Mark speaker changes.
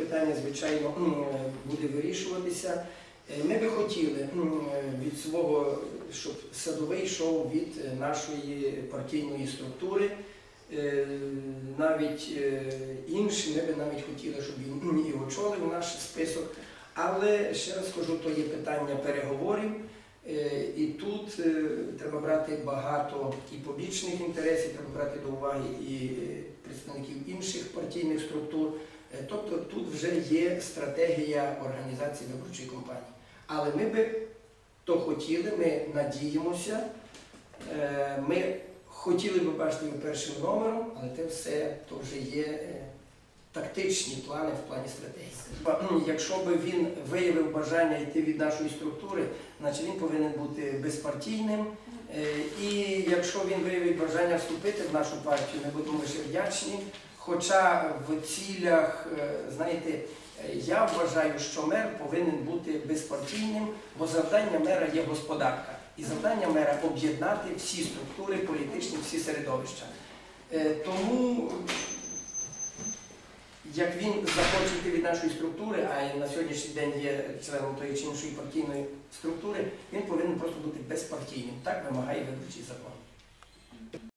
Speaker 1: питання, звичайно, буде вирішуватися. Ми би хотіли від свого, щоб Садовий йшов від нашої партійної структури. Навіть інші, ми би навіть хотіли, щоб він і очолив наш список. Але, ще раз скажу, то є питання переговорів. І тут треба брати багато і побічних інтересів, треба брати до уваги і представників інших партійних структур. Тобто тут вже є стратегія організації виборчої кампанії. Але ми би то хотіли, ми надіємося, ми хотіли б бачити його першим номером, але це все то вже є тактичні плани в плані стратегії. Якщо б він виявив бажання йти від нашої структури, значить він повинен бути безпартійним. І якщо він виявить бажання вступити в нашу партію, ми будемо лише вдячні. Хоча в цілях, знаєте, я вважаю, що мер повинен бути безпартійним, бо завдання мера є господарка. І завдання мера – об'єднати всі структури політичні, всі середовища. Тому, як він захоче йти від нашої структури, а на сьогоднішній день є членом тої чи іншої партійної структури, він повинен просто бути безпартійним. Так вимагає виборчий закон.